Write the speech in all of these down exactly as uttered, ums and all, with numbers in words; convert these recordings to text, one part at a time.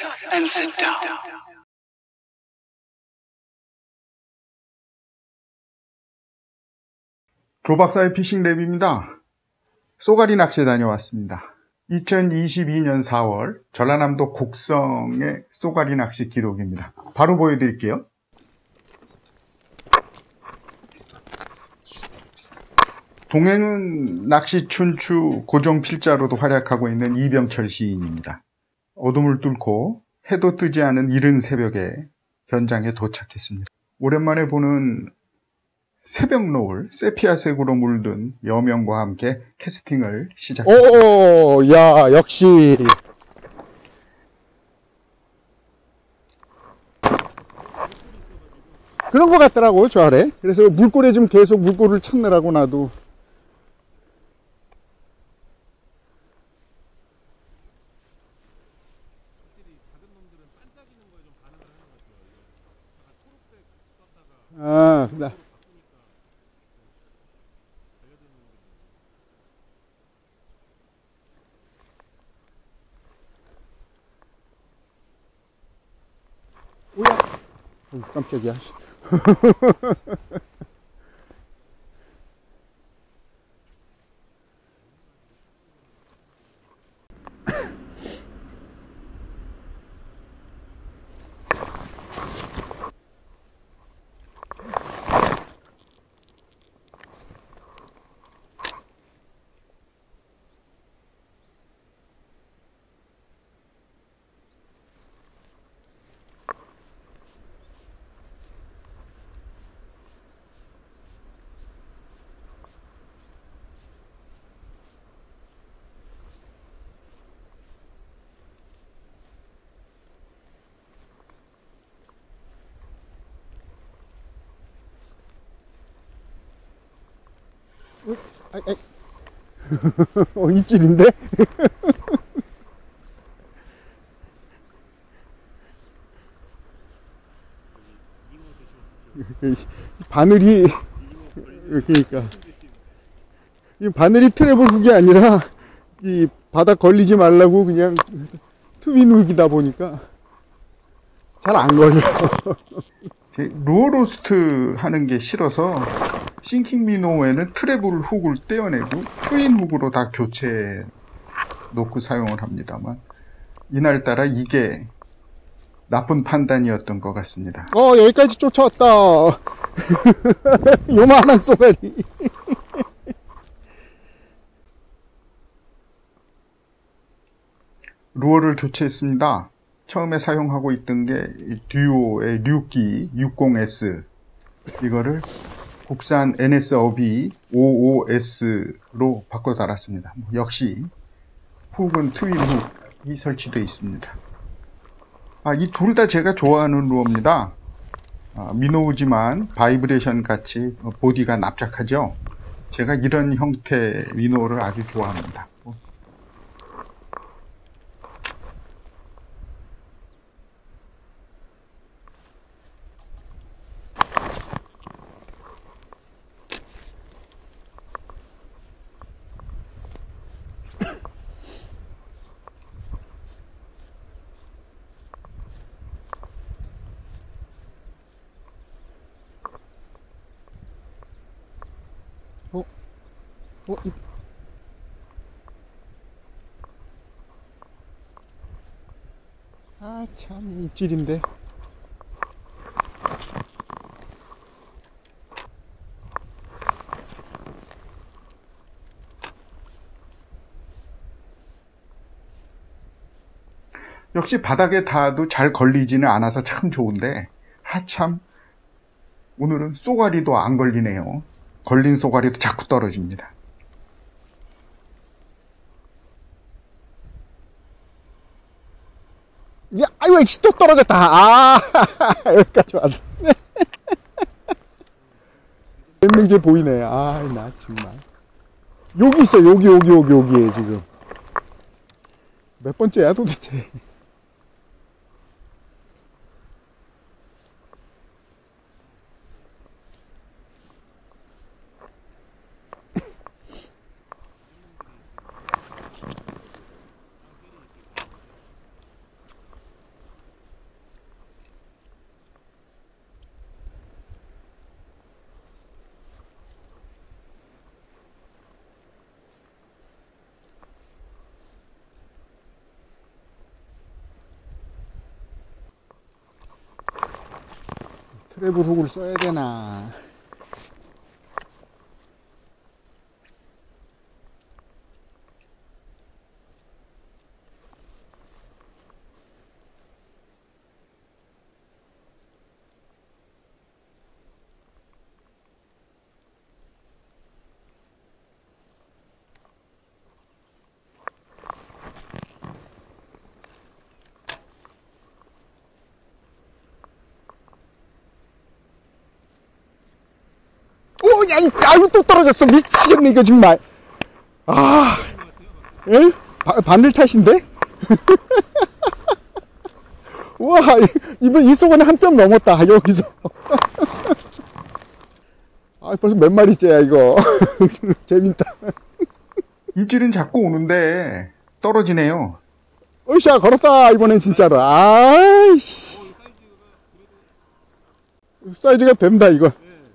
and sit down. 조박사의 피싱 랩입니다. 쏘가리 낚시에 다녀왔습니다. 이천이십이 년 사월 전라남도 곡성의 쏘가리 낚시 기록입니다. 바로 보여드릴게요. 동행은 낚시 춘추 고정 필자로도 활약하고 있는 이병철 시인입니다. 어둠을 뚫고 해도 뜨지 않은 이른 새벽에 현장에 도착했습니다. 오랜만에 보는 새벽 노을, 세피아색으로 물든 여명과 함께 캐스팅을 시작했습니다. 오, 야, 역시. 그런 것 같더라고요, 저 아래. 그래서 물고래 좀 계속 물고를 찾느라고 나도. 아, 나. 오야! 어, 깜짝이야. 아이, 아이. 어, 입질인데? 바늘이, 그러니까. 이 바늘이 트래블 훅이 아니라, 이 바닥 걸리지 말라고 그냥 트윈 훅이다 보니까 잘 안 걸려. 루어로스트 하는 게 싫어서 싱킹 미노에는 트래블 훅을 떼어내고 트윈 훅으로 다 교체 놓고 사용을 합니다만 이날따라 이게 나쁜 판단이었던 것 같습니다. 어, 여기까지 쫓아왔다. 요만한 쏘가리. 루어를 교체했습니다. 처음에 사용하고 있던 게 듀오의 류기 육십 에스, 이거를 국산 엔에스 어비 오십오 에스로 바꿔 달았습니다. 역시 훅은 트윈 훅이 설치되어 있습니다. 아, 이 둘 다 제가 좋아하는 루어입니다. 아, 미노우지만 바이브레이션 같이 보디가 납작하죠. 제가 이런 형태 미노를 아주 좋아합니다. 어? 어? 이... 아, 참, 입질인데. 역시 바닥에 닿아도 잘 걸리지는 않아서 참 좋은데, 하참, 오늘은 쏘가리도 안 걸리네요. 걸린 쏘가리도 자꾸 떨어집니다. 야, 아이고, 또 떨어졌다. 아, 여기까지 와서. 뱉는 게 보이네. 아, 나 정말. 여기 있어, 여기, 여기, 여기, 여기에 지금. 몇 번째야, 도대체. 트래블 훅을 써야 되나? 오, 야, 이, 아유, 또 떨어졌어. 미치겠네, 이거 정말. 아, 에? 바, 바늘 탓인데? 우와, 이번 이 속은 한 뼘 넘었다, 여기서. 아, 벌써 몇 마리째야, 이거. 재밌다. 입질은 자꾸 오는데 떨어지네요. 으쌰, 걸었다, 이번엔 진짜로. 아이씨. 사이즈가 된다, 이거.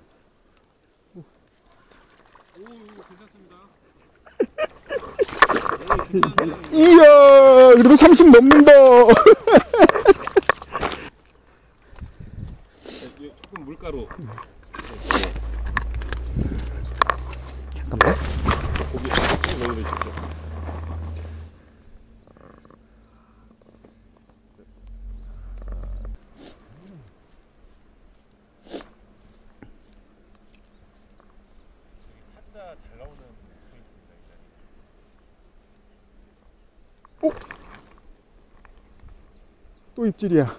이야, 그래도 삼십 넘는다. 조금 물가로. 잠깐만. 고기 조금 넣어주십시오. 살짝 잘 나오는 오! 또 입질이야.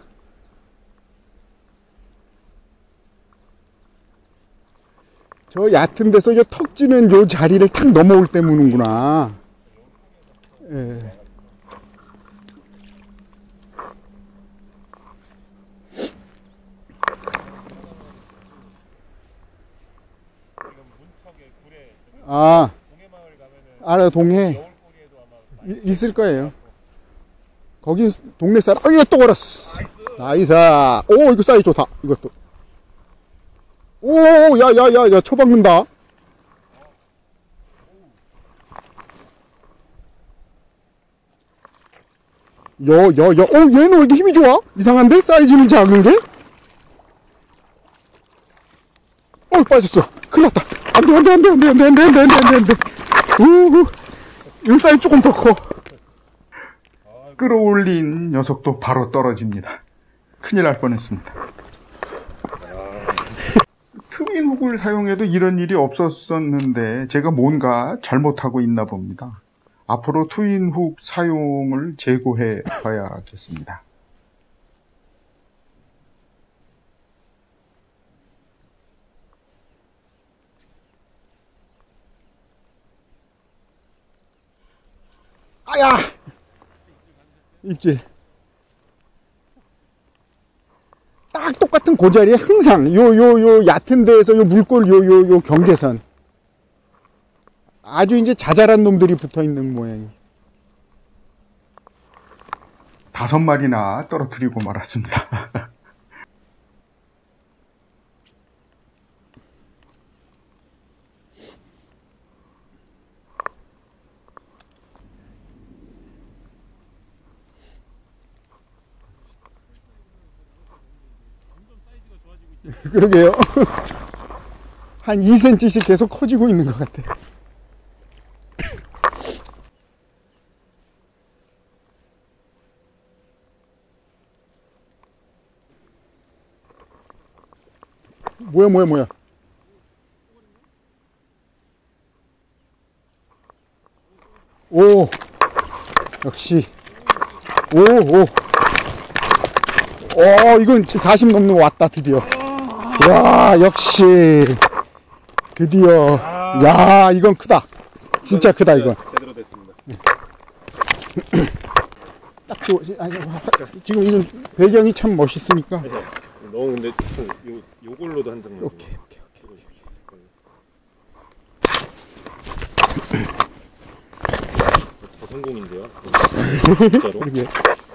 저 얕은 데서 이 턱 찌는 요 자리를 탁 넘어올 때 무는구나. 예. 아, 알아, 동해. 이, 있을 거예요. 거긴 동네 사람. 어, 얘 또 걸었어. 나이스. 오, 이거 사이즈 좋다. 이것도. 오, 야, 야, 야, 야, 쳐박는다. 여, 여, 여. 어, 얘는 왜 이렇게 힘이 좋아? 이상한데? 사이즈는 작은 게? 어, 빠졌어. 큰일 났다. 안 돼, 안 돼, 안 돼, 안 돼, 안 돼, 안 돼, 안 돼, 안 돼, 안 돼, 안 돼. 우후. 이 사이즈 조금 더 커. 끌어올린 녀석도 바로 떨어집니다. 큰일 날 뻔했습니다. 트윈 훅을 사용해도 이런 일이 없었었는데 제가 뭔가 잘못하고 있나 봅니다. 앞으로 트윈 훅 사용을 재고해 봐야겠습니다. 아야! 입질. 딱 똑같은 그 자리에 항상 요, 요, 요 얕은 데에서 요 물골 요, 요, 요 경계선. 아주 이제 자잘한 놈들이 붙어 있는 모양이. 다섯 마리나 떨어뜨리고 말았습니다. 그러게요. 한 이 센티미터씩 계속 커지고 있는 것 같아. 뭐야, 뭐야, 뭐야. 오, 역시. 오, 오. 어, 이건 사십 넘는 거 왔다, 드디어. 야, 역시. 드디어. 야, 이건 크다. 진짜 크다, 이건. 제대로 됐습니다. 딱 좋, 아니, 지금 이건 배경이 참 멋있으니까. 너무 근데 좀 요, 요걸로도 한 장만. 오케이, 오케이, 오케이. 더 성공인데요? 진짜로? 그러게.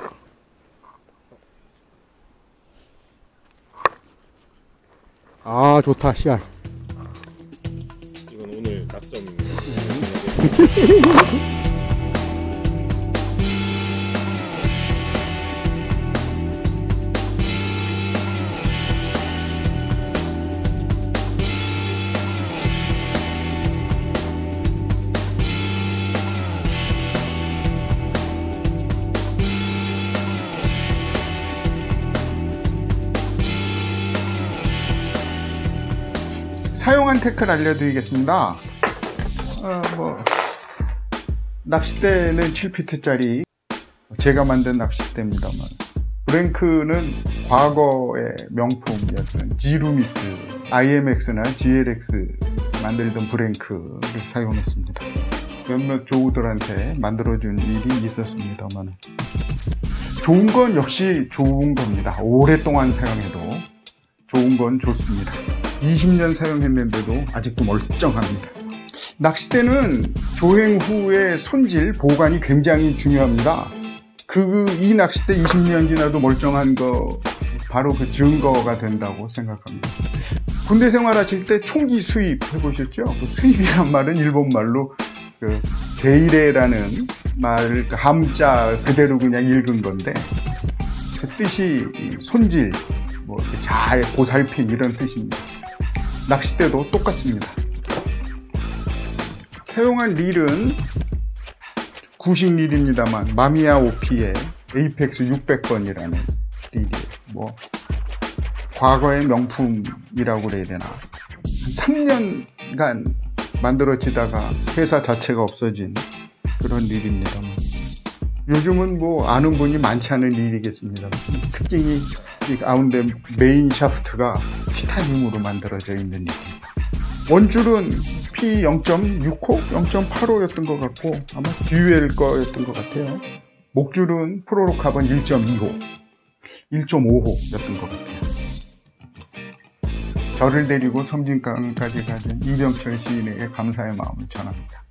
아, 좋다, 씨알. 이건 오늘 낙점입니다. 사용한 태클 알려드리겠습니다. 어, 뭐 낚싯대는 칠 피트짜리 제가 만든 낚싯대입니다만, 브랭크는 과거의 명품이었던 지루미스, 아이엠엑스나 지엘엑스 만들던 브랭크를 사용했습니다. 몇몇 조우들한테 만들어준 일이 있었습니다만, 좋은 건 역시 좋은 겁니다. 오랫동안 사용해도 좋은 건 좋습니다. 이십 년 사용했는데도 아직도 멀쩡합니다. 낚싯대는 조행 후의 손질, 보관이 굉장히 중요합니다. 그, 이 낚싯대 이십 년 지나도 멀쩡한 거, 바로 그 증거가 된다고 생각합니다. 군대 생활하실 때 총기 수입 해보셨죠? 그 수입이란 말은 일본말로 그 대이레라는 말, 그 함자 그대로 그냥 읽은 건데, 그 뜻이 손질, 뭐 잘 보살핌 이런 뜻입니다. 낚싯대도 똑같습니다. 사용한 릴은 구식 릴입니다만 마미야 오피의 에이펙스 육백 번이라는 릴이에요. 뭐 과거의 명품이라고 그래야 되나. 삼 년간 만들어지다가 회사 자체가 없어진 그런 릴입니다만, 요즘은 뭐 아는 분이 많지 않은 릴이겠습니다. 특징이 이 가운데 메인 샤프트가 티타늄으로 만들어져 있는 릴입니다. 원줄은 피 영 점 육 호, 영 점 팔 호였던 것 같고, 아마 듀엘 거였던 것 같아요. 목줄은 프로로카본 일 점 이 호, 일 점 오 호였던 것 같아요. 저를 데리고 섬진강까지 가진 이병철 시인에게 감사의 마음을 전합니다.